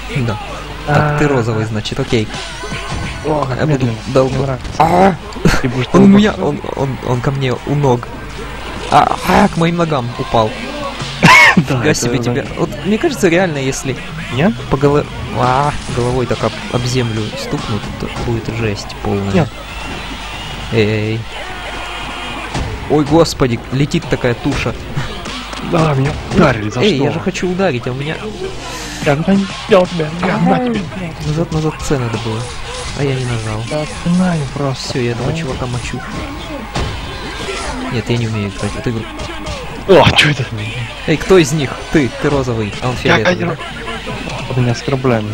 Да. Так, ты розовый, значит, окей. О, Я буду долго. Он Он меня, он ко мне у ног. К моим ногам упал. Я себе тебя. Вот мне кажется, реально, если Нет? по головой так об землю стукнут, то будет жесть полная. Нет. Эй. Ой, господи, летит такая туша. Да, меня ударили, за Эй, что? я же хочу ударить, а у меня Я не сделал тебя, я на тебе. назад С надо было. А я не нажал. Да, знаю просто. Все, я этого чувака мочу. Нет, я не умею играть в эту игру. О, что это? Эй, кто из них? Ты розовый, а он Я фиолетовый. Под меня оскорбляем.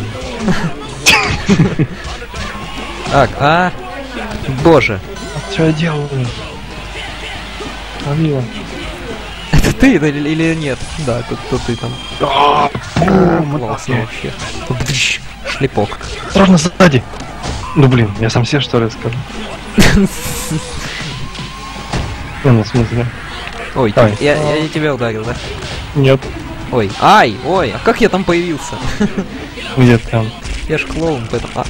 Так, боже. Что я делаю? Алина. Это ты или нет? Да, кто ты там. Классно вообще. Шлепок. Осторожно, сзади. Ну блин, я сам себе что ли скажу? Ну, в смысле? Ой, Ай. я тебя ударил, да? Нет. Ой, ой, а как я там появился? Где там? Я ж клоун, поэтому...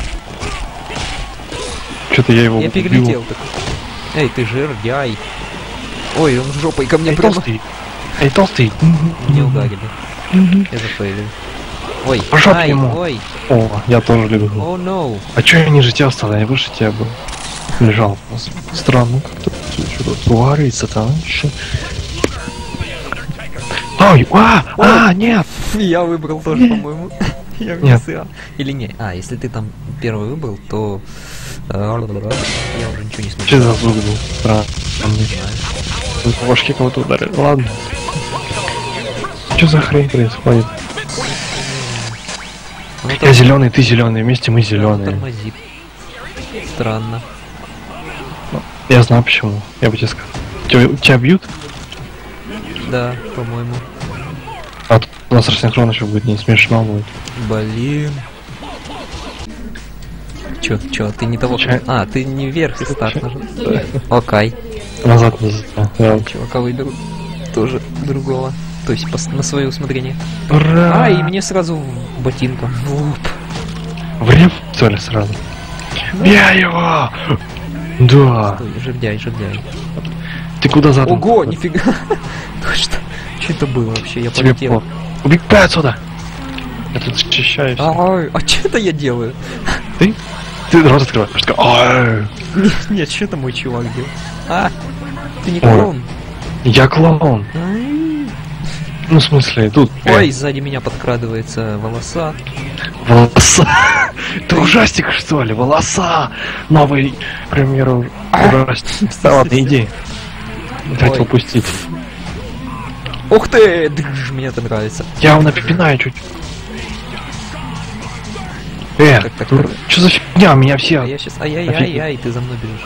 Что-то я его Я убил. перелетел так. Эй, ты жердяй. Ой, он жопой ко мне Эй, прямо... толстый. Эй, толстый. Не ударили. Я зафейлил. Ой, По жопе ему. ой. О, я тоже люблю. О, no. А чё я ниже тебя стал? Я выше тебя был. Лежал. Странно как-то. Что-то творится там еще. Ой, нет! Я выбрал тоже, по-моему. Я Нет. вниз. Или не? Если ты там первый выбрал, то... Я уже ничего не смотрю. Что за звук был? Странно. В башке кого-то ударили. Ладно. Что за хрень происходит? Я зеленый, ты зеленый, вместе мы зеленые. Тормозит. Странно. Я знаю почему. Я бы тебе сказал. Тебя бьют? Да, по-моему. А тут у нас рассинхрон еще будет, не смешно будет. Блин. Чё, ты не того... ты не вверх и старт нажал. Окей. Назад нельзя. Чувака выберу. Тоже другого. То есть на свое усмотрение. Ура! И мне сразу ботинком в лоб. Время что ли сразу? Бей его! Да. Стой, жердяй. Ты куда задом? Ого, нифига. Что это было вообще? Я Тебе полетел. Убегай отсюда! Я тут защищаюсь. А что это я делаю? Ты рот открываешь. Ай! Нет, что это мой чувак делал? Ты не клоун? Я клоун. Ну, в смысле, тут... Ой, сзади меня подкрадывается волоса. Волоса? Ты ужастик, что ли? Волоса! Новый, к примеру, ужастик. Да ладно, иди. Хотел упустить. Ух ты! Мне это нравится. Я его напинаю чуть. Так. Что за фигня? Меня все... Я сейчас... Ай-яй-яй, ты за мной бежишь.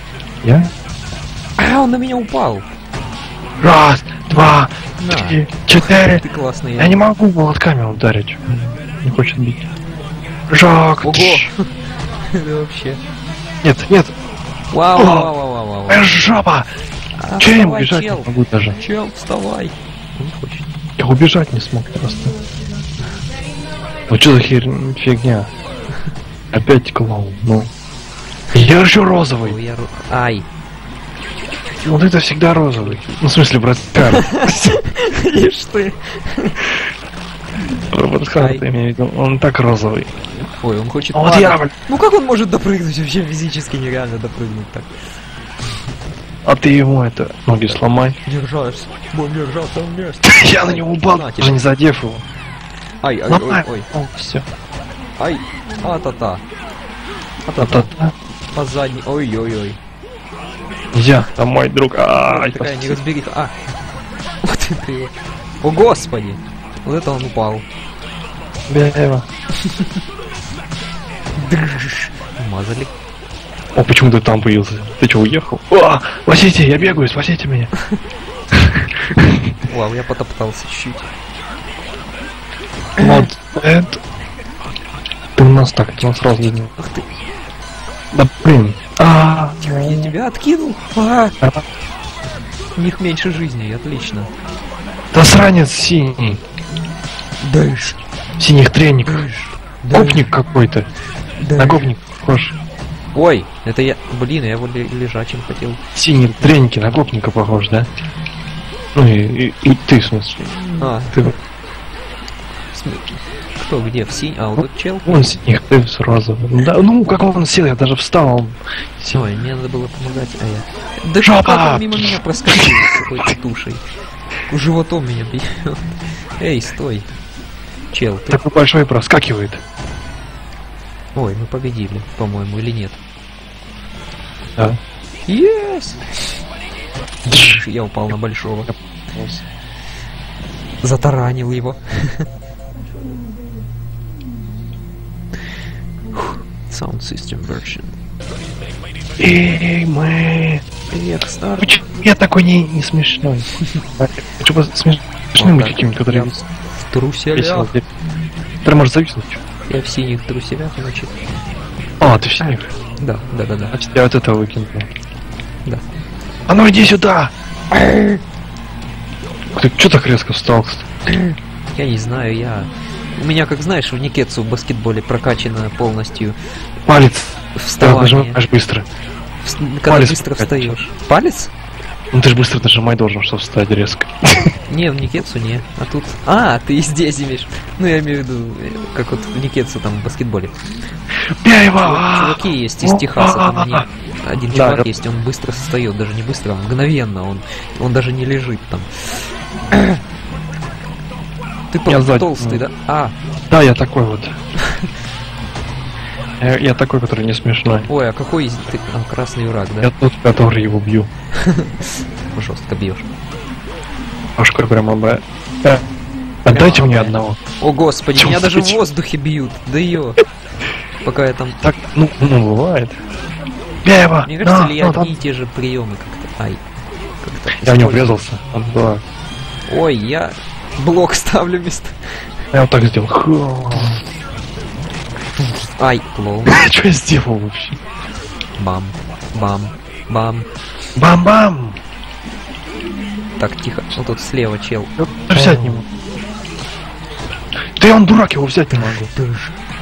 Я? Он на меня упал. Раз, два, три, четыре. Ты классный. Я не могу молотками ударить. Не хочет бить. Жак. Ого! Это вообще... Нет. Вау. Жопа! Че я убежать не могу даже? Чел, вставай. Он не хочет. Я убежать не смог просто. Ну что за фигня? Опять клоун, ну. Я еще розовый. Ай. Вот это всегда розовый. Ну в смысле, браткар. Ишь ты. Браткар, ты имею в виду, он так розовый. Ой, он хочет... Вот я... Ну как он может допрыгнуть? Вообще физически нереально допрыгнуть так. А ты ему это, ноги сломай. Держался. Будем держаться вместе. Я на него упал, даже не задев его. Ай. Все. Ай. А-та-та. По задней. Ой-ой-ой. Нельзя, там мой друг. Такая не разбериха. Вот это его. О господи. Вот это он упал. Беева. Мазали. О, почему ты там появился? Ты что, уехал? Спасите, я бегаю, спасите меня. Вау, я потоптался чуть-чуть. Вот это... Ты у нас так, у нас сразу видно. Ах ты. Да блин. Я тебя откинул. У них меньше жизни, отлично. Да сранец синий. Дальше. Синих треников. Да. Гопник какой-то. Да. На гопник похож. Ой, это я... Блин, я его лежачим хотел. Синие треники на гопника похож, да? Ну и ты, в смысле. А, Ты кто где? В синь? А, вот тут чел. вон синих, ты сразу. Да, ну как он сел, я даже встал. Ой, мне надо было помогать, а я... Да Жопа! как он мимо меня проскочил с какой-то тушей? Животом меня бьет. Эй, стой. Чел, ты... Такой большой проскакивает. Ой, мы победили, по-моему, или нет? Да. Yes! Я упал на большого. Затаранил его. Sound system version. Эй, мы. Привет, Стар. Почему я такой не смешной? Хочу быть смешным быть каким-то, который В весело. труселях. Который может зависнуть. Я в синих труселях, значит. А, ты в синих? Да. Значит, я вот этого выкинул. Да. А ну иди сюда! Ты чё так резко встал, кстати? Я не знаю, У меня, как знаешь, в Никетсу в баскетболе прокачано полностью Палец. Да, вставание. нажимаешь быстро. Когда палец быстро прокачать. встаешь. Палец? Ну ты же быстро нажимать должен, чтобы встать резко. Не, в Никетсу не. А тут... А, ты и здесь имеешь. Ну, я имею в виду, как вот в Никетсу там в баскетболе. Бей его! Чуваки есть из Техаса, там они... Один Да, чувак да. есть, он быстро встает, даже не быстро, а мгновенно, он даже не лежит там. Ты Я просто сзади, толстый, да? А, Да, я такой вот. Я такой, который не смешной. ой, а какой из ты? А, красный враг, да? Я тот, который его бью. Жестко бьешь. Ашка прямо бы. Отдайте мне одного. О господи, Чё, меня даже в чё? воздухе бьют. Да ее. Пока я там. Так, ну бывает. Бей его! Мне кажется, На, ли я ну, там. одни и те же приемы как-то. Ай. Как-то Я в него использую. врезался. Да. Ой, я блок ставлю вместо. Я вот так сделал. Ху. Ай, клоун. Что я сделал вообще? Бам. Бам. Бам. Бам-бам! Так, тихо. Вот тут слева чел. Я взять не могу. Да он дурак, его взять не могу.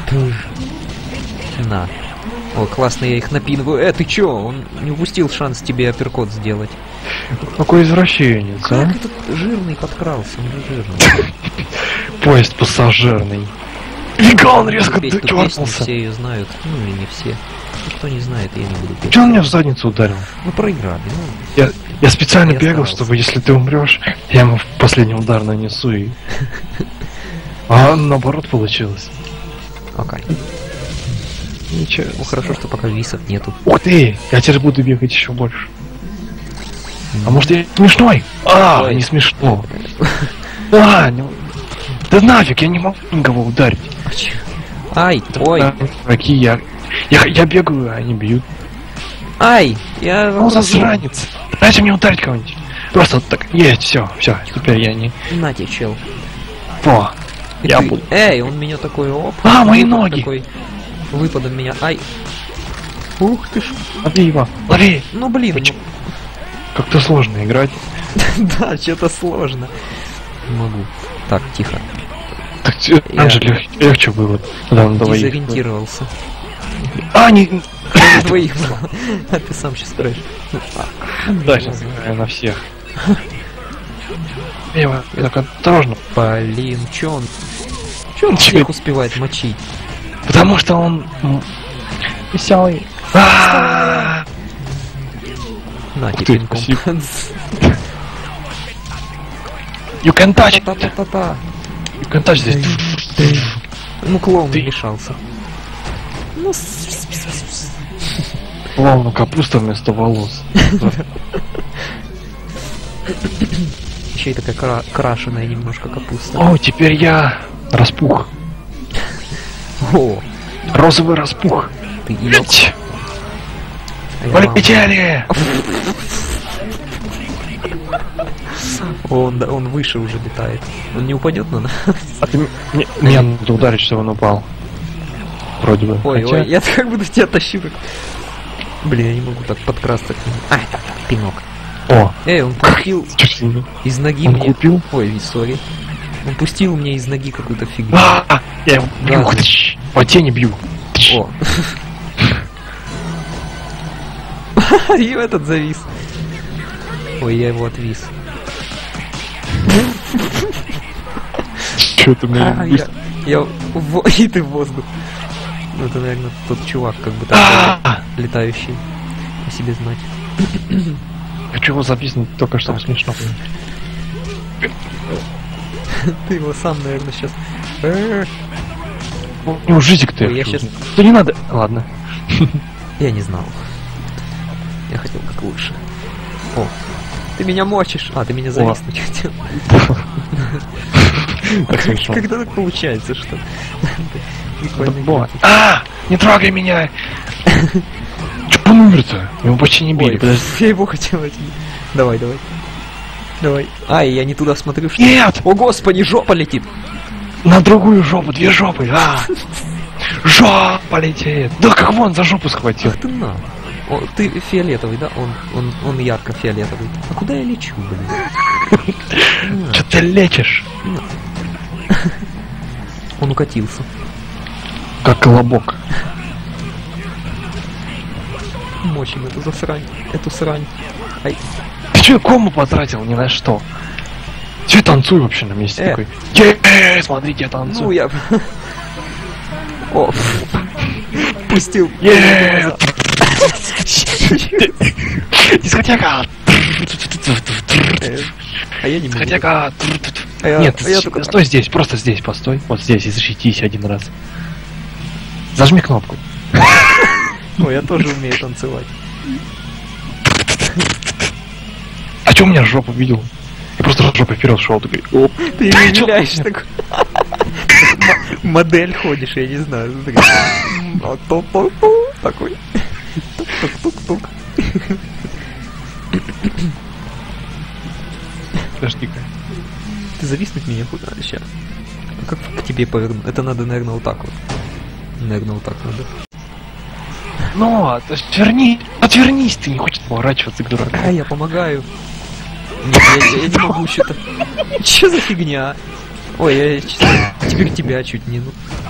На. О, классно, я их напинываю. Ты чё? Он не упустил шанс тебе апперкот сделать. Какой извращенец, а? Как этот жирный подкрался? Он же жирный. Поезд пассажирный. Фига, он резко Петь эту песню, дернулся. все ее знают. Ну или не все. Кто не знает, я не буду петь. Че он меня в задницу ударил? Ну проиграли. Ну, Я специально Я бегал, старался. чтобы если ты умрешь, я ему в последний удар нанесу и... А наоборот получилось. окей. Ничего. Ну хорошо, что пока висов нету. Ух ты! Я теперь буду бегать еще больше. А может я смешной? Ой. Не смешно. Да нафиг, я не могу никого ударить. А чё? Ай, ой, Дураки, я бегаю, а они бьют. ай, я... Ну, засранец. Дайте мне ударить кого-нибудь. Просто вот так. Есть, все, теперь я не... На тебе, чел. О, И я ты- буду. Эй, он меня такой, оп. Мои выпад ноги. Такой, выпадом меня, ай. Ух ты ж. Лови его, лови. Ну блин, Почему? Как-то сложно играть. да, что-то сложно. Не могу. Так, тихо. Так там же легче было. Да, ну давай. Дезориентировался. Не... Даже двоих было. А ты сам сейчас играешь. Ну, Да, сейчас играю на всех. Ева, так осторожно. блин, чё он? Чё он Чё? всех успевает мочить? Потому что он... Веселый. На Ух тебе ты, пинком. спасибо. You can touch it. Та-та-та-та-та. You can touch здесь. Ну, клоун Ты- вмешался. Ну, Словно капуста вместо волос. еще и такая крашеная немножко капуста. О, теперь я распух. О, Розовый распух. ты ел. Полетели! Он выше уже летает. Он не упадет на нас? А ты меня надо ударить, чтобы он упал. Вроде бы. Ой, Хотя- ой, я как будто тебя тащу. Блин, я не могу так подкрасться к нему. Ай, пинок. О, Эй, он пустил чуть не... из ноги Он мне... купил? Ой, сори. Он пустил мне из ноги какую-то фигню. Я его бью. Ладно. По тени бью. О. И этот завис. Ой, я его отвис. Чё ты меня... И ты в воздух. Ну это, наверное, тот чувак, как бы там летающий. О себе знать. Хочу его записать, только что смешно. Ты его сам, наверное, сейчас... У него житик-то. Я сейчас... Да не надо. Ладно. Я не знал. Я хотел как лучше. О, ты меня мочишь. А, ты меня зависнуть хотел. Так смешно. Когда так получается, что... Не трогай меня! Чё он умер-то? Его почти не били, подожди. Я его хотел отбить. Давай. Давай. Ай, я не туда смотрю, что... Нет! О, господи, жопа летит! На другую жопу, 2 жопы, Жопа летит! Да как вон за жопу схватил? Ах ты на! О, ты фиолетовый, да? Он ярко фиолетовый. А куда я лечу, блин? Что ты лечишь? Он укатился. Как колобок. Мочим эту засрань. Эту срань. Ай. Ты чё кому потратил ни на что? Чё танцуй вообще на месте такой? Смотрите, я танцую. Ну я... О, пустил. Дискотека! А я не могу. Дискотека! Нет, стой здесь, просто здесь постой. Вот здесь и защитись 1 раз. Зажми кнопку. Ой, я тоже умею танцевать. А чё у меня жопу видел? Я просто жопой вперед шел, такой. Оп. Ты не виляешь такой. Модель ходишь, я не знаю. Такой. Тук-тук-тук-тук. Подожди-ка. Ты зависнуть меня куда сейчас? А как к тебе повернуть? Это надо, наверное, вот так вот. Наверное, вот так надо. Ну, отвернись, ты не хочешь поворачиваться к дураку. А, я помогаю. Нет, я не могу что-то. Че за фигня? Ой, я теперь тебя чуть не...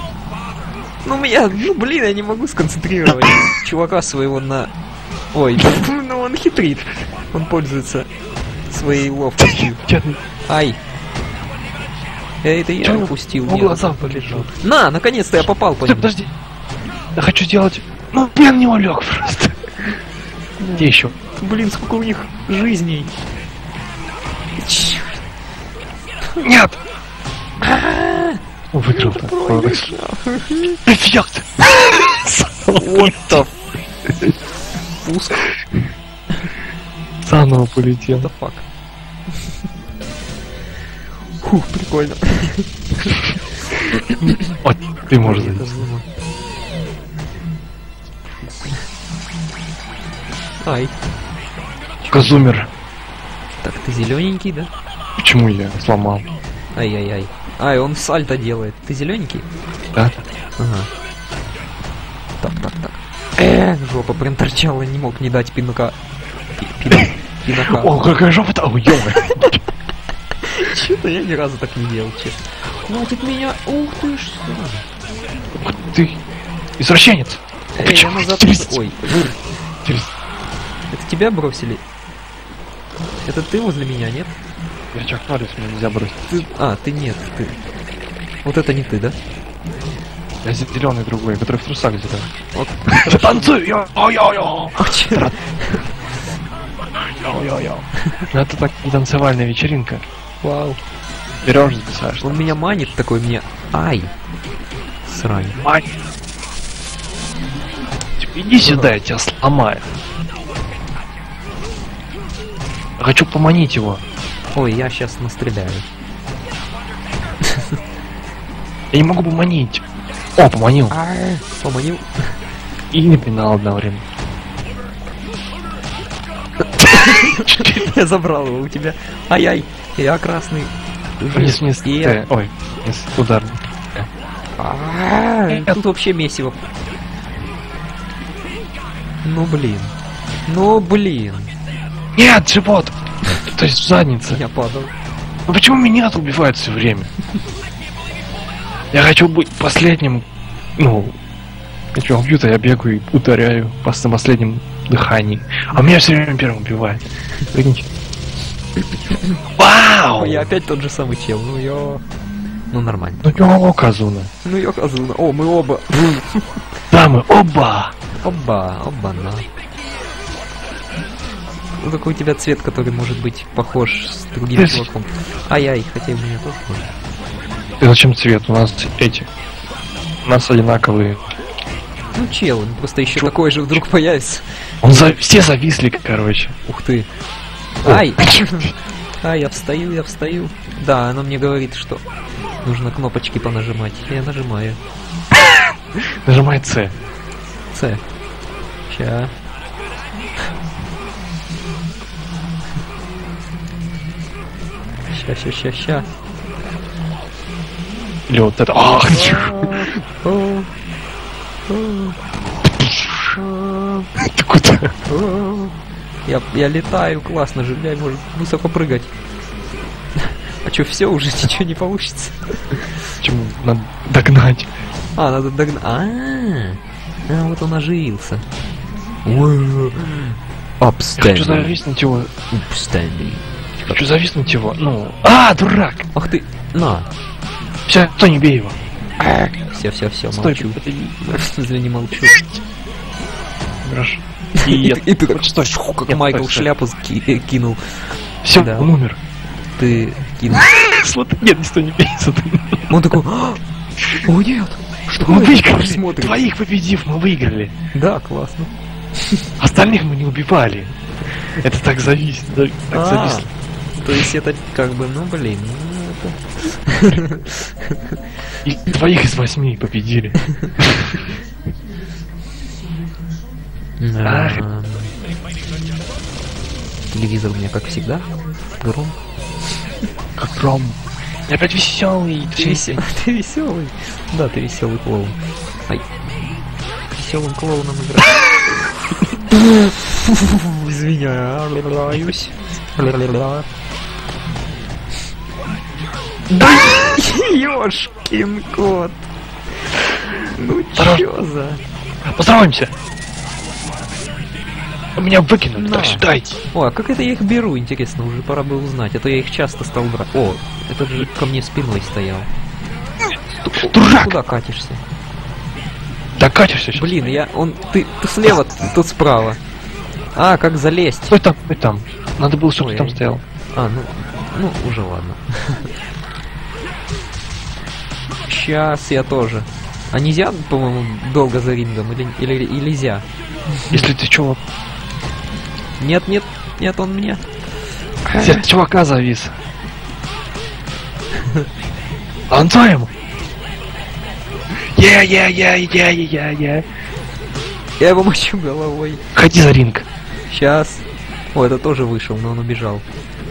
Ну, блин, я не могу сконцентрировать чувака своего на... Ой, ну он хитрит. Он пользуется своей ловкостью. Ай. Это я упустил. Глаза побежал. На, наконец-то я попал по нему. Подожди. Я хочу сделать... Ну, я на него лег просто. Где еще? Блин, сколько у них жизней. Нет! Выиграл. Эффект! Вот то. Пуск. Заново полетел. Да фак. Фух, прикольно. Вот, ты можешь залезть. Ай. Казумер. Так, ты зелененький, да? Почему я сломал? Ай-яй-яй. Ай, он сальто делает. Ты зелененький? Да. Ага. Так. Жопа прям торчала, не мог не дать пинка. Пинака. О, какая жопа-то! Ой, ё-моё. Чё-то я ни разу так не делал, честно. Хватит меня. Ух ты ж. Ух ты. Извращенец. Я назад. Ой. Это тебя бросили? Это ты возле меня, нет? Я Чак Норрис, меня нельзя бросить. Ты нет, ты. Вот это не ты, да? Я зеленый другой, который в трусах зеленый. Вот. Танцуй! Йо-йо-йо! Йо-йо-йо! Ну это так не танцевальная вечеринка. Вау. Берешь, записаешь. Он меня манит такой, мне... Ай! Срань. Манит. Иди сюда, я тебя сломаю. Хочу поманить его. Ой, я сейчас настреляю. Я не могу поманить. О, поманил. Поманил. И не пинал одновременно. Я забрал его у тебя. Ай-яй, я красный. Вниз, ой, ударный. Тут вообще месиво. Ну блин. Нет, живот! То есть в заднице. Я падал. Ну почему меня убивают все время? Я хочу быть последним Ну, если меня убьют, а я бегаю и ударяю на последнем дыхании. А меня все время первым убивает. Прикиньте. Вау! Я опять тот же самый чел. Ну нормально. Ну ё, Казуна. Ну ё, Казуна. О, мы оба. Да, мы оба! Оба-на. Ну такой у тебя цвет, который может быть похож с другим чуваком. Ай-яй, хотя и у меня тоже может. И зачем цвет? У нас эти. У нас одинаковые. Ну чел, он просто еще такой же вдруг появится. Все зависли, короче. Ух ты. О. Ай! Ай, я встаю. Да, оно мне говорит, что нужно кнопочки понажимать. Я нажимаю. Нажимай С. С. Ща. Ща. Или вот это. Ах, ты куда? Я летаю, классно же, блядь, может высоко прыгать. А чё, все уже ничего не получится? Почему? Надо догнать. А, надо догнать. Вот он оживился. Хочу зависнуть его. Хочу зависнуть его. Ну. Дурак! Ах ты! На! Все, кто не бей его. Все, Стой, молчу. Извини, молчу. Хорошо. И ты так, стой, как нет, Майкл стой. шляпу кинул. Все, Да. он умер. Ты кинул. Смотри, нет, никто не бей, смотри. Он такой, о нет! Что Мы это? выиграли. Смотрит. Твоих победив, мы выиграли. Да, классно. Остальных мы не убивали. Это так зависит. Так зависло. То есть это как бы, ну блин, ну это... И двоих из 8 победили. Телевизор у меня, как всегда, гром. Как гром. Я опять веселый. Ты веселый. Да, ты веселый клоун. Ай. Веселым клоуном играю. Извиняюсь. Ёшкин кот. Ну чё за... Поздороваемся. Меня выкинули, На. так сюда иди. О, а как это я их беру, интересно, уже пора бы узнать, а то я их часто стал брать. О, этот же ко мне спиной стоял. Дурак! Куда катишься? Да катишься сейчас. Блин, ты слева, тут справа. А, как залезть? Стой там. Надо было, чтобы Ой, ты там стоял. А, ну, уже ладно. Сейчас я тоже. А нельзя, по-моему, долго за рингом? Или нельзя? Если ты чего... Нет, он мне. От чувака завис. Он твоему. Я. Я его мочу головой. Ходи за ринг. Сейчас. О, это тоже вышел, но он убежал.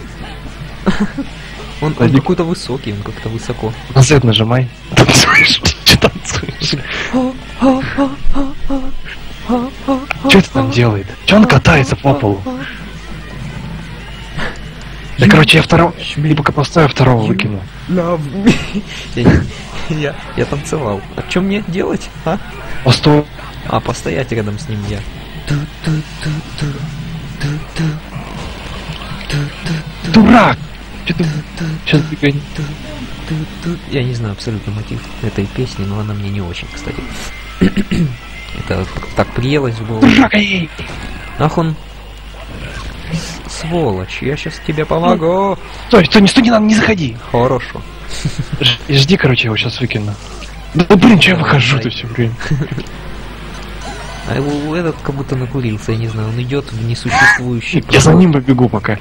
Он Ходи. какой-то высокий, он как-то высоко. На Z нажимай. Танцуешь. Че танцуешь? Че это там делает? Че он катается по полу? Да, короче, я второго... Либо поставлю, второго выкину. Я танцевал. А что мне делать, а? Постой. А, постоять рядом с ним я. Дурак! Сейчас бегай. Я не знаю абсолютно мотив этой песни, но она мне не очень, кстати. Это так приелось в голову. Дурак, эй! Ах он... Сволочь, я сейчас тебе помогу. Стой, не заходи. Хорошо. Жди, короче, я его сейчас выкину. Да блин, че я выхожу-то все время? А его этот как будто накурился, я не знаю, он идет в несуществующий... Я за ним побегу пока.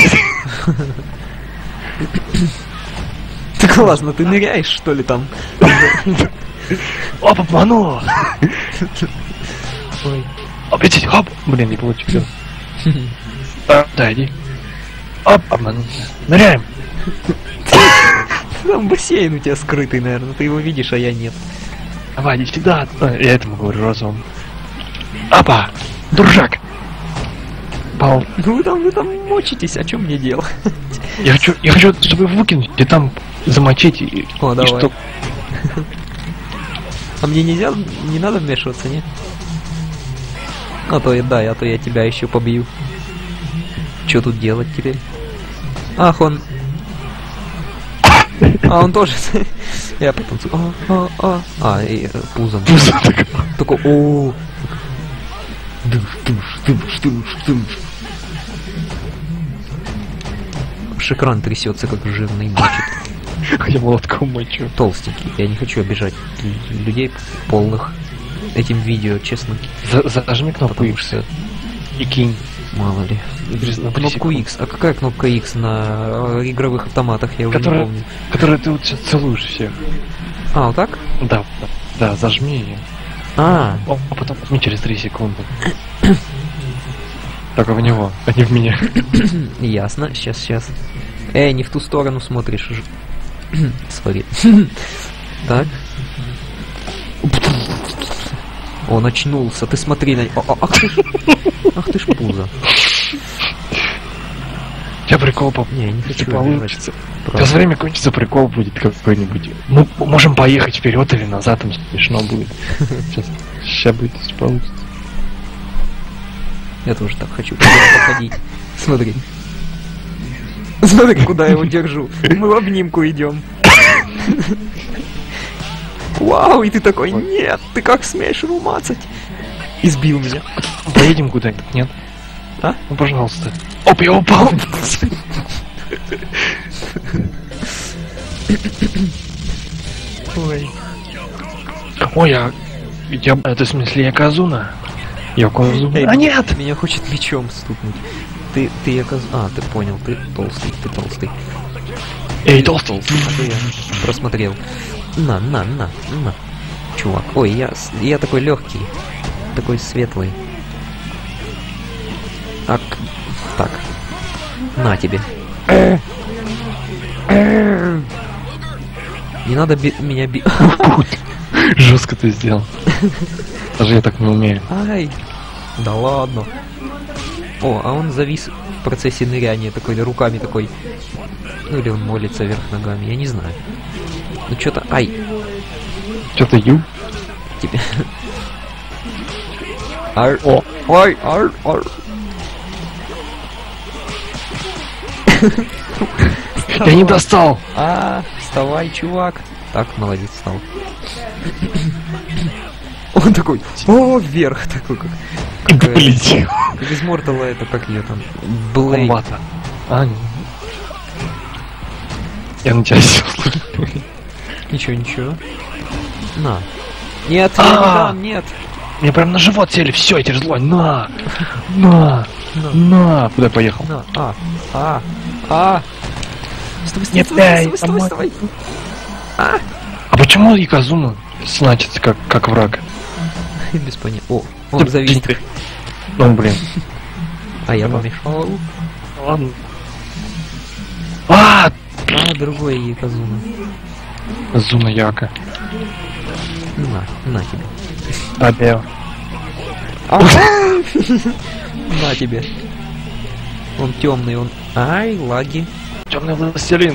Ты классно, ты ныряешь, что ли, там? Оп, обмануло! Ой. Опять, хоп! Блин, не получилось. Да, иди. Оп, обманул. Ныряем! Там бассейн у тебя скрытый, наверное, ты его видишь, а я нет. Давай, иди сюда. Я этому говорю разом. Опа! Дуржак! Пал. Ну вы там мочитесь, а что мне делать? Я хочу, чтобы выкинуть и там замочить и... О, и давай. чтоб... А мне нельзя, не надо вмешиваться, не? А то я, да, а то я тебя еще побью. Что тут делать теперь? Ах, он... А, он тоже... Я потом... и пузом. Такой, о. Экран трясется, как жирный мальчик. Я молотком мочу. Толстенький. Я не хочу обижать людей полных этим видео, честно. Зажми кнопку X и кинь. Мало ли. Кнопку X. А какая кнопка X на игровых автоматах? Я уже не помню. Которая ты вот сейчас целуешь всех. А, вот так? Да, зажми ее. А потом возьми через 3 секунды. Только в него, а не в меня. Ясно, сейчас. Не в ту сторону смотришь. Смотри. Так. Он очнулся, ты смотри на... Ах ты ж пузо. Я прикол Не хочу получится. Сейчас время кончится, прикол будет какой-нибудь. Мы можем поехать вперед или назад, там смешно будет. Сейчас будет, если получится. Я тоже так хочу походить. Смотри. Смотри, куда я его держу. Мы в обнимку идем. Вау, и ты такой, нет, ты как смеешь его мацать? Избил меня. Поедем куда-нибудь, нет? А? Ну, пожалуйста. Оп, я упал. Ой. Ой, это в смысле я Казуна? Я Казуна. А нет! Меня хочет мечом стукнуть. Ты я Казуна. А, ты понял, ты толстый. Эй, толстый! А то я просмотрел. На. Чувак. Ой, я такой легкий. Такой светлый. Так. На тебе. Не надо меня бить. Жестко ты сделал. Даже я так не умею. Ай. Да ладно. О, а он завис в процессе ныряния такой, руками такой. Ну или он молится вверх ногами, я не знаю. Ну что-то... Ай. Что-то Тебе. Ой. Я не достал. Вставай, чувак. Так, молодец, встал. Он такой, вверх такой, как полетел. Как из Мортала это, как ее там, Блейд. Я на тебя сел. Ничего. На. Нет, я не дам, нет. Мне прям на живот сели, все, я тебе злой. На. Куда поехал? Стой. А почему Иказуна значится как враг? Без понятия. О, он завис. Ну, блин. А я помешал. Ладно. Другой Иказуна. Зуна Яка. На тебе. Абео. На тебе. Он темный, он... Ай, лаги. Темный властелин.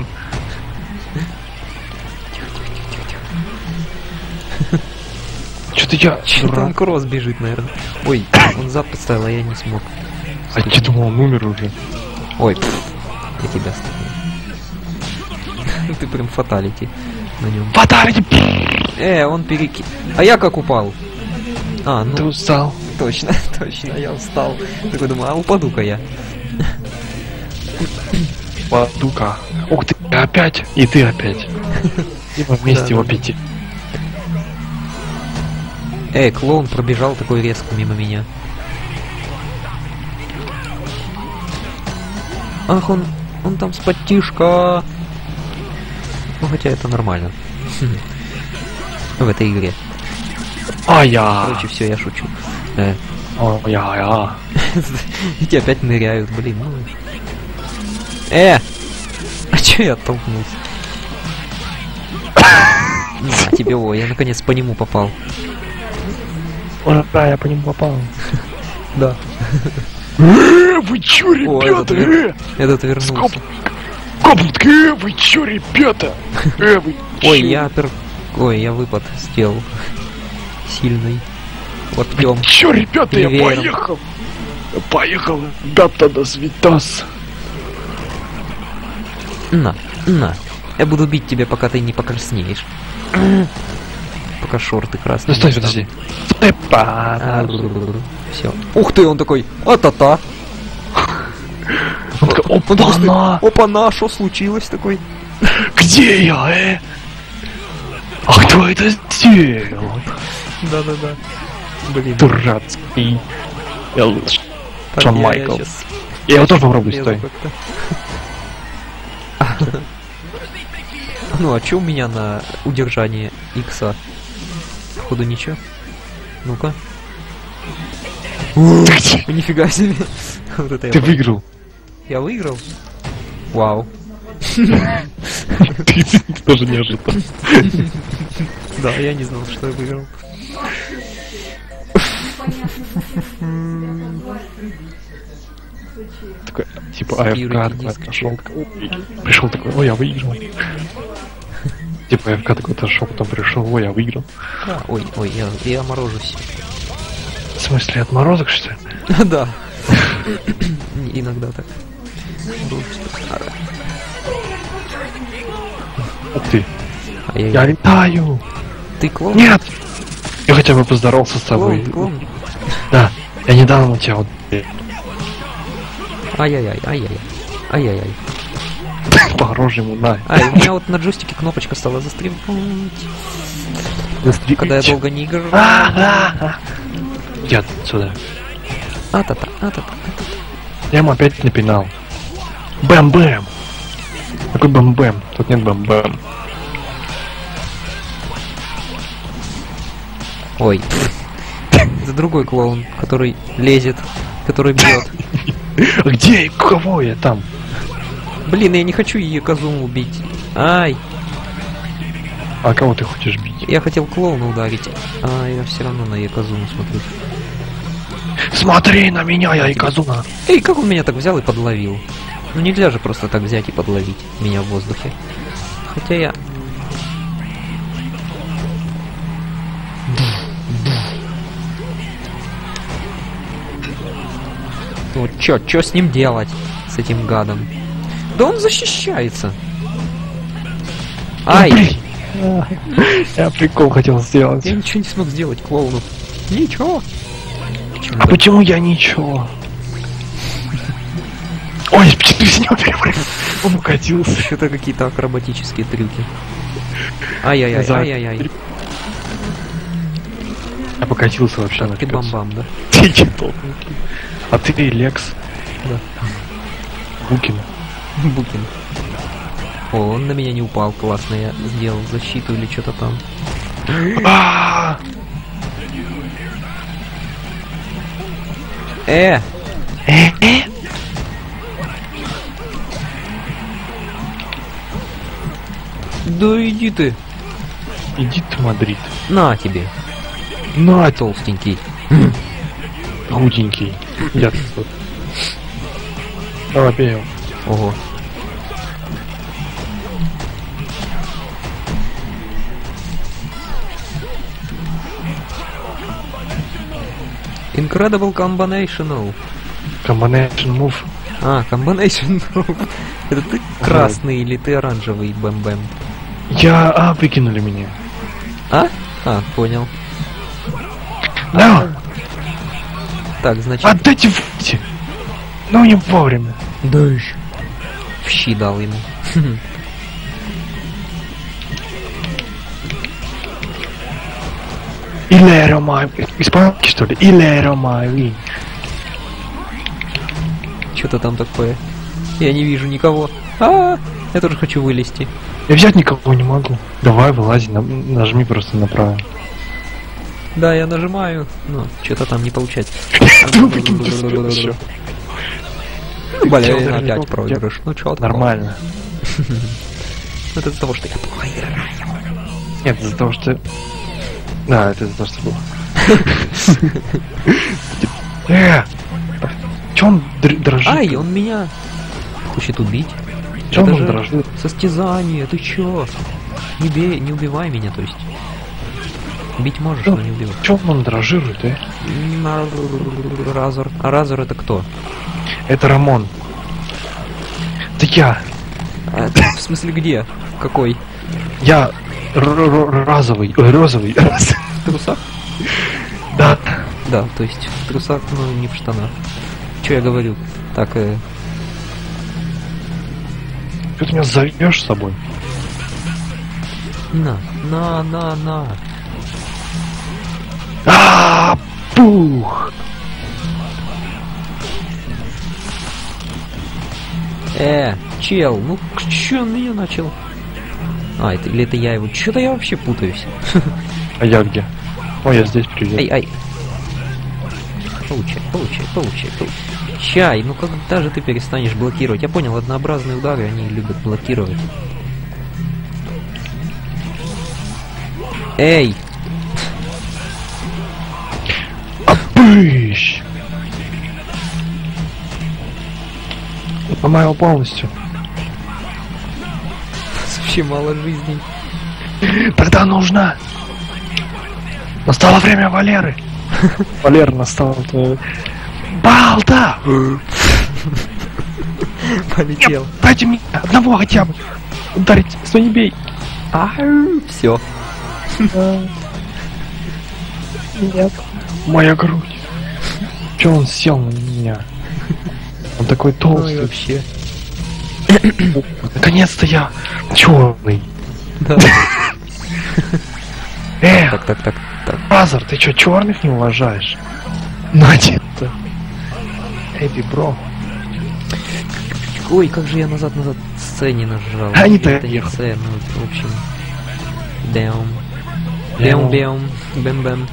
Что-то я... Что-то он кросс бежит, наверное. Ой, он зад подставил, а я не смог. А я думал, он умер уже. Ой, я тебя стукнул. Ты прям фаталити на нем. Фаталити! Он А я как упал? Ну... Ты устал. Точно, я устал. Такой думаю, упаду-ка я. Упаду-ка. Ух ты, опять. И ты опять. И мы вместе его пяти. Клоун пробежал такой резко мимо меня. Ах, он там спотишка. Ну, хотя это нормально. В этой игре. Короче, все, я шучу. Эти опять ныряют, блин. А че я оттолкнулся? На тебе, я наконец по нему попал. Да, я по нему попал. Да. Вы чё, ребята? Этот вернулся. Копнутка, вы чё, ребята? Ой, я выпад сделал. сильный. Вот пьем. Чё, ребята, я Веером. поехал! Поехал, ребята, до свидос. На. Я буду бить тебя, пока ты не покраснеешь. Пока шорты красные. Ну стой, подожди. Все. Ух ты, он такой, а-та-та. Он такой, опа-на! Опа-на, что случилось такой? Где я, А кто это сделал? Да-да-да. Блин. Дурацкий. Я лучше. Так, Шон я Майкл. щас Я его тоже попробую, лезу стой. как-то. Ну, а чё у меня на удержание икса? Походу ничего. Ну-ка. Нифига себе. Вот это Ты выиграл. Я выиграл? Вау. Ты тоже не ожидал. Да, я не знал, что я выиграл. Такой, типа, АФК такой отошел. Пришел такой, ой, я выиграл. Типа, АФК такой отошел, потом пришел, ой, я выиграл. Да, ой, я морожусь. В смысле, отморозок, что ли? Да. Иногда так. Ух ты. А Я летаю. Ты клоун? Нет! Я хотя бы поздоровался с тобой. Клоун. Да, я недавно у тебя вот... Ай-яй-яй. По-хорошему, да. Ай, у меня вот на джойстике кнопочка стала застревать. Когда я долго не играл. Я отсюда. А-та-та. Я ему опять напинал. Бэм-бэм. Какой бэм-бэм? Тут нет бэм-бэм. Ой. Это другой клоун, который лезет, который бьет. А где и кого я там? Блин, я не хочу Якозуму убить. Ай. А кого ты хочешь бить? Я хотел клоуна ударить, а я все равно на Якозуму смотрю. Смотри на меня, я Якозуна. Эй, как он меня так взял и подловил? Ну нельзя же просто так взять и подловить меня в воздухе. Хотя я... Вот чё с ним делать? С этим гадом? Да он защищается. Ай! Я прикол хотел сделать. Я ничего не смог сделать клоуну. Ничего. А почему я ничего? Ой, ты с него перепрыгнул. Он укатился. Что-то какие-то акробатические трюки. Ай-яй-яй. Я покатился вообще на Ты бам-бам, да? Ты че толкнутый? А ты Лекс. Да. Букин. Букин. О, он на меня не упал, классно, я сделал защиту или что-то там. Да иди ты. Иди ты, Мадрид. На тебе. На, Толстенький. худенький. Я тут. Давай, пей его. Ого. Incredible Combinational. Combination move. А, Combination move. Это ты красный или ты оранжевый бэм-бэм? Я... выкинули меня. А? А, понял. Да! Так, значит... Отдайте в... Ну, не вовремя. Да еще. В щи дал ему. Илеро май... Испанский, что ли? Илеро май... Что-то там такое. Я не вижу никого. Я тоже хочу вылезти. Я взять никого не могу. Давай, вылази, нажми просто направо. Да, я нажимаю, но что-то там не получается. Блин, опять проигрыш. Ну чё, нормально. Это из-за того, что я плохо играю. Нет, из-за того, что... Да, это из-за того, что было. Чё он дрожит? Ай, он меня хочет убить. Чё Это он же дрожит? состязание, ты чё? Не бей, не убивай меня, то есть. Бить можешь, но не убивай. Чё он дрожирует, Разор. А Разор это кто? Это Рамон. Это я. А, в смысле где? Какой? Я розовый. Ой, розовый. В трусах? Да. Да, то есть в трусах, но не в штанах. Че я говорю? Так, Ты меня зовешь с собой? на. Пух! Чел, ну чё он меня начал? А, это или это я его? Чё-то я вообще путаюсь. А я где? Ой, я здесь, привет. Ай. Получай. Чай, ну когда же ты перестанешь блокировать? Я понял, однообразные удары, они любят блокировать. Эй! Пыщ! Ломаю полностью. Вообще мало жизней. Тогда нужно. Настало время Валеры. Валера, настало твое. Балда! Полетел. Нет, дайте мне одного хотя бы. Ударить, что не бей. Все. Нет. Моя грудь. Че он сел на меня? Он такой толстый. Вообще. Наконец-то я черный. Да. Так. Разор, ты чё, черных не уважаешь? Надето. Эйби, бро. Ой, как же я назад сцене нажал. Они-то это не ехали. С, ну, в общем. Бэм. Бэм.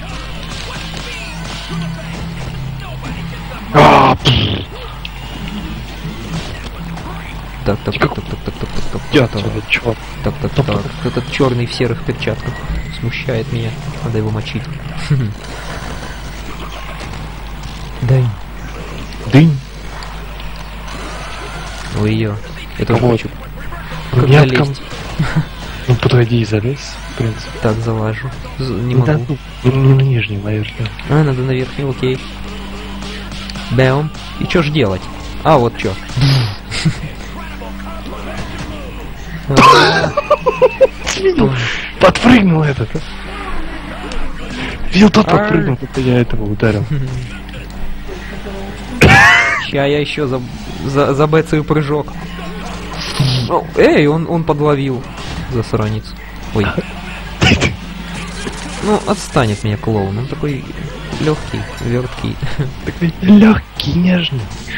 Так. Я отсюда, чё? Так. Этот черный в серых перчатках смущает меня. Надо его мочить. Дай. Дынь. Ой, ее. Я тоже Вот. хочу. Как Нет, залезть? Ну подойди и залезь, в принципе. Так, залажу. Не Да, могу. ну, не на нижний, наверное. А, надо на верхний, окей. Бэм. И чё ж делать? А, вот чё. Видел? Подпрыгнул этот. Видел, тот подпрыгнул, только я этого ударил. Ща я еще забэцаю прыжок. Эй, он подловил. Засранец. Ой. Ну, отстань от меня, клоун. Он такой легкий, верткий. Такой легкий, нежный.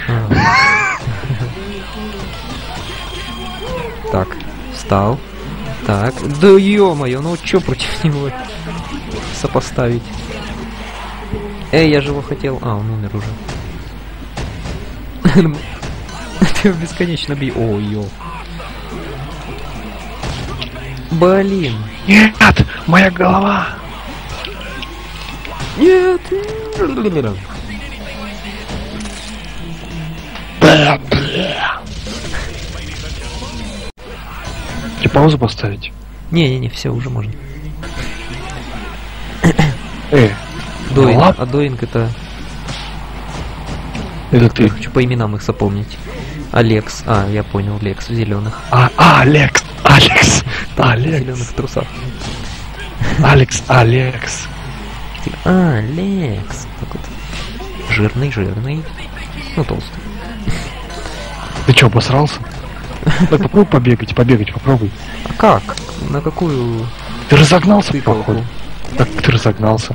Так, встал. Так, да ё-моё, ну чё против него сопоставить? Эй, я же его хотел... А, он умер уже. Ты его бесконечно бей. Ой, ё. Блин. Нет, моя голова. Нет. Тебе паузу поставить? Не, все, уже можно. Доинг. А Доинг это... Это ты. Я хочу по именам их запомнить. Алекс. А, я понял, Лекс в зеленых. Алекс. В зеленых трусах. Алекс. Алекс. Так вот. Жирный. Ну, толстый. Ты чё, обосрался? Давай попробуй побегать, попробуй. А как? На какую... Ты разогнался, Приколку? походу. Так ты разогнался.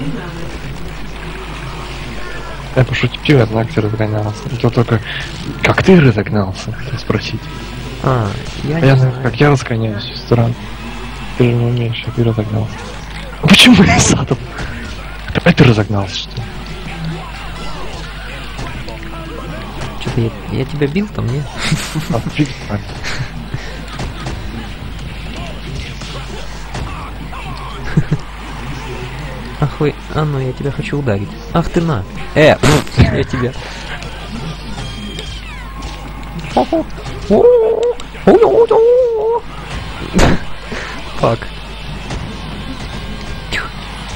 Я пошутил, однако ты разгонялся. Это только как ты разогнался, хотел спросить. А, я не Я, знаю. как я разгоняюсь, странно. Ты же не умеешь, а ты разогнался. А почему я задом? Опять ты разогнался, что ли? Что-то я тебя бил там, не? Фиг. Ах вы, а ну я тебя хочу ударить. Ах ты на. Я тебя. Фак.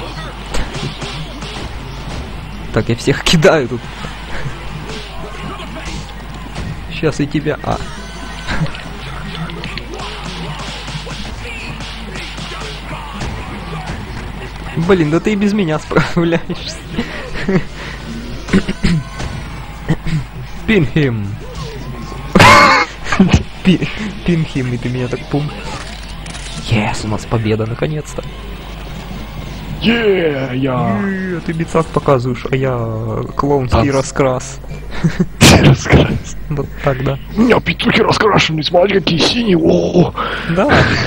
Так, я всех кидаю тут. Сейчас и тебя. А. Блин, да ты и без меня справляешься. Пинхим. Пинхим, и ты меня так пум. Yes, у нас победа, наконец-то. Ты бицак показываешь, а я клоунский раскрас. Раскрас. Вот так, да. У меня петухи раскрашены, смотри, какие синие. О! Да.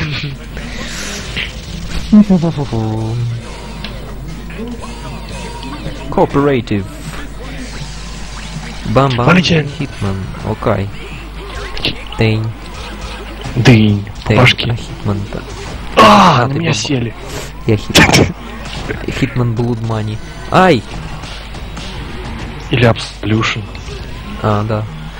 Cooperative. Бам-бам. Полетели. Хитман. Окей. Тень. Дынь. Тень. Башки. Хитман-то. На ты меня баба. сели. Я Хитман. Хитман Blood Money. Ай! Или Absolution. А, да.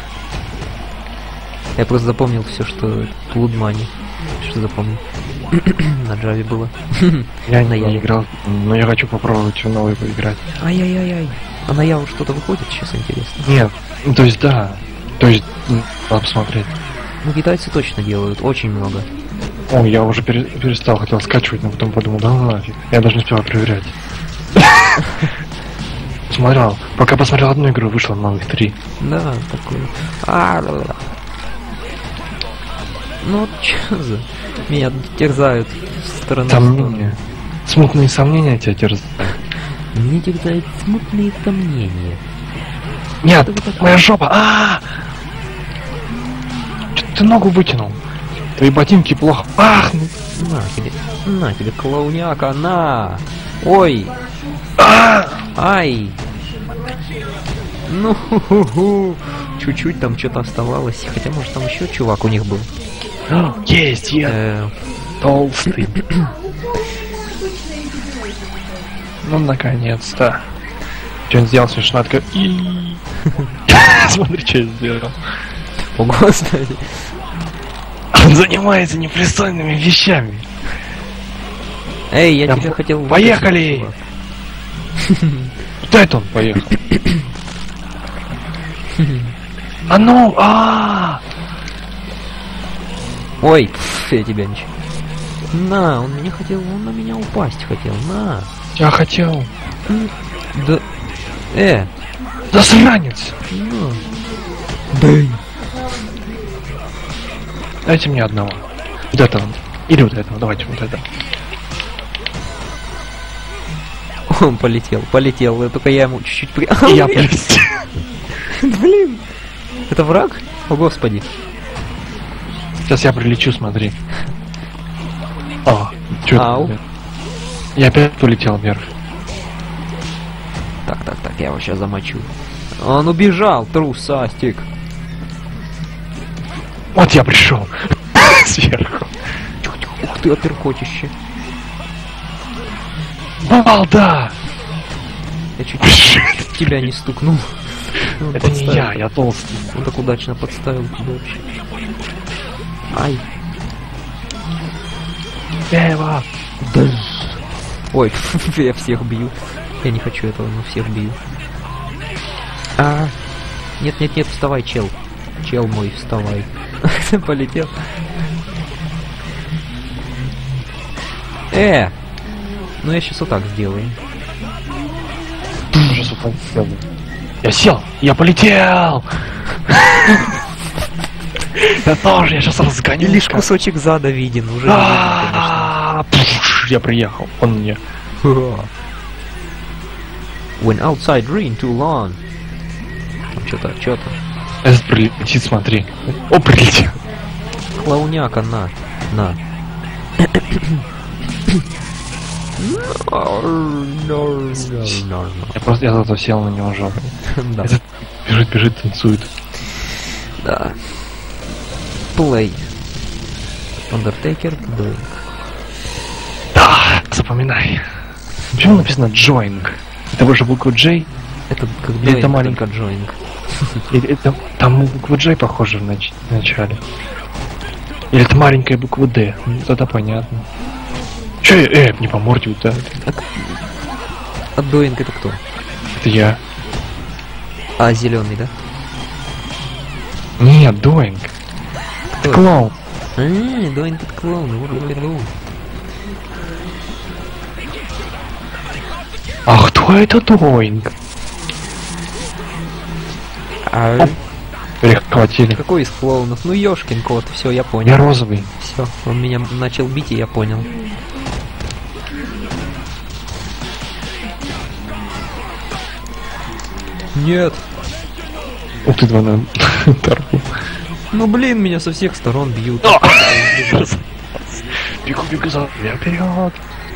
Я просто запомнил все, что Blood Money. Что запомнил. На Java было. Я На не Яве. играл, но я хочу попробовать что новое поиграть. Ай-яй-яй-яй. А на Яву что-то выходит сейчас, интересно? Нет, ну, то есть да. То есть, надо посмотреть. Ну, китайцы точно делают, очень много. О, я уже перестал, хотел скачивать, но потом подумал, да ну нафиг. Я даже не успел проверять. Смотрел. Пока посмотрел одну игру, вышло новых 3. Да, такой. Ну вот чё за... Меня терзают с стороны. Сомнения. Смутные сомнения тебя терзают. Мне терзают смутные сомнения. Нет, Что вы такое? моя жопа. Чё ты ногу вытянул? Твои ботинки плохо. Ах, На тебе, клоуняка, на! Ой! Ай! Ну, чуть-чуть там что-то оставалось. Хотя, может, там еще чувак у них был. есть, я толстый. Ну, наконец-то. Что он сделал смешно, такой... Смотри, что я сделал. О, господи. Он занимается непристойными вещами. Эй, я тебя хотел... Поехали! Куда это он поехал? А ну! Ой, я тебя ничего. На, он меня хотел, он на меня упасть хотел, на. Я хотел. Да, Засранец! на. Дай. Дайте мне одного. Вот этого. Или вот этого. Давайте вот этого. Он полетел, только я ему чуть-чуть при... И я блин. полетел. Блин. Это враг? О, господи. Сейчас я прилечу, смотри. Чё Ау. это? Я опять полетел вверх. Так, я его сейчас замочу. Он убежал, трусастик. Вот я пришел. Сверху. Ух ты, оперкотище. Балда! Я чуть тебя не стукнул. Он Это не подставил. я толстый. Он так удачно подставил тебя вообще. Ай. Эва! Да. Ой, я всех бью. Я не хочу этого, но всех бью. Нет, вставай, чел. Чел мой, вставай. Полетел. Ну я сейчас вот так сделаю. Ужас, вот так сделаю. Я сел! Я полетел! Я тоже, я сейчас разгоню. Лишь кусочек зада виден, уже не видно, конечно. Я приехал, он мне. When outside rain too long. Там что-то. Этот прилетит, смотри. О, прилетел. Клоуняка, на. Я зато сел на него жопой. Да. Этот бежит, танцует. Да. Play. Undertaker, Blink. Да, запоминай. Почему написано join? Это больше буква J? Это как Или это Blink, маленькая? только Join. Или это там буква J похожа в начале? Или это маленькая буква D? Тогда понятно. Че, не по морде ударит. А Доинг это кто? Это я. А, зеленый, да? Нет, Доинг. Кто? Клоун. Доинг это клоун. А кто это Доинг? А Перехватили. какой из клоунов? Ну, ёшкин кот, все, я Я понял. розовый. Все, он меня начал бить, и я понял. Нет. Ух ты, двойной торгу. Ну блин, меня со всех сторон бьют. Бегу за вперед.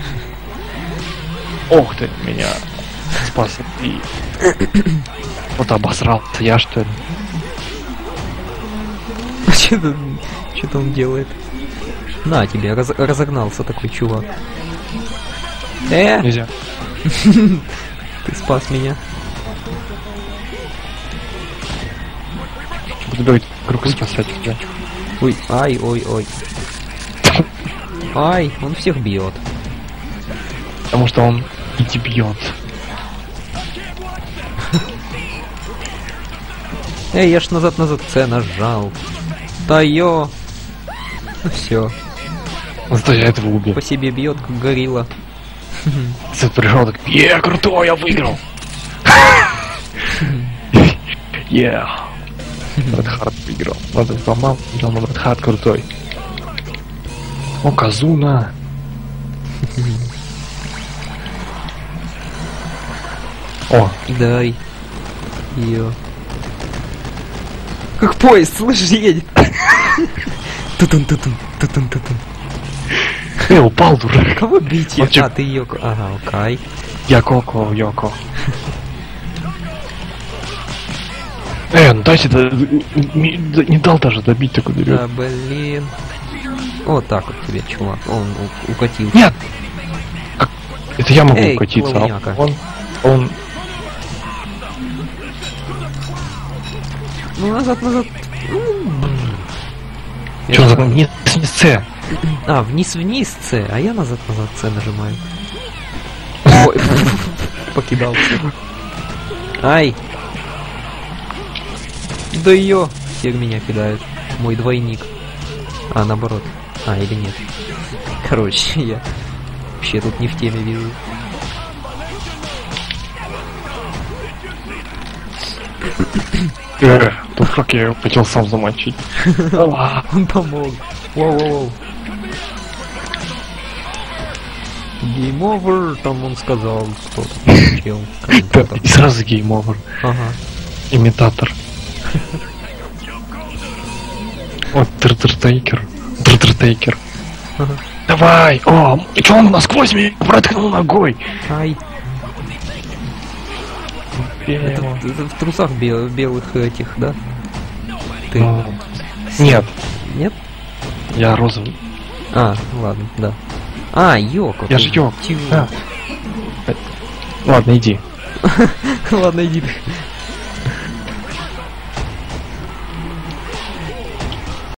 Ох ты, меня спас. И вот обосрался я, что ли? Что-то он делает. На тебе, разогнался такой чувак. Нельзя. Ты спас меня. Буду бегать круг спасать тебя. Ой, ой. Ай, он всех бьет. Потому что он и не бьет. Эй, я ж назад С нажал. Да ё. Ну все, Зато я этого убил. по себе бьет, как горилла. Цвет пришел так, крутой, я выиграл. Red Hard выиграл. Вот это помал, но Red Hard крутой. О, Казуна. О, Дай. Ее. Как поезд, слышишь, едет. Тутун. ты упал, дурак. Кого бить? Вообще- А, ты ее. Ага, окей. Я Коко, Йоко. Ну дайте, не дал даже добить такой дурак. Да, блин. Вот так вот тебе, чувак. Он укатил. Нет! Это я могу Эй, укатиться, клоуняка. а он... Ну, назад. Что за... Нет, не С. А, вниз, С, а я назад, С нажимаю. Ой, покидал всех. Ай! Да ее! Всех меня кидают. Мой двойник. А, наоборот. А, или нет. Короче, я вообще тут не в теме вижу. Тут как я его хотел сам замочить. Он помог. Воу. Game over, там он сказал, что чел. Да, и сразу гейм овер. Ага. Имитатор. Вот, Тртейкер. Ага. Давай! О, чё он насквозь меня проткнул ногой? Ай. Это в трусах белых этих, да? Ты. Нет, Нет? я розовый. А, ладно, да. А, Йоко. Я же Йоко. Да. Ладно, иди. Ладно, иди.